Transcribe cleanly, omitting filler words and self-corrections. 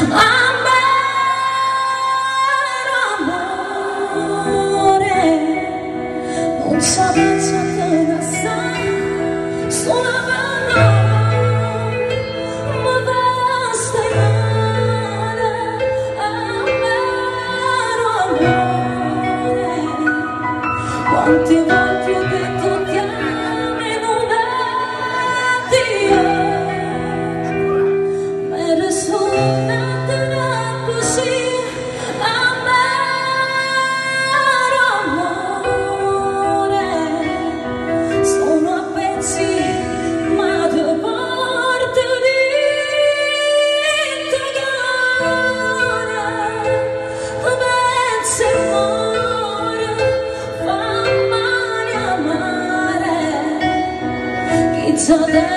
amore, non saprà sai, sola parola, ma basta male, amore, quante volte ho detto ti amo in un attimo, ma era solo un'altra così, amore, sono a pezzi, ma due porte dentro gara, pensi amore, fa male amare, chissà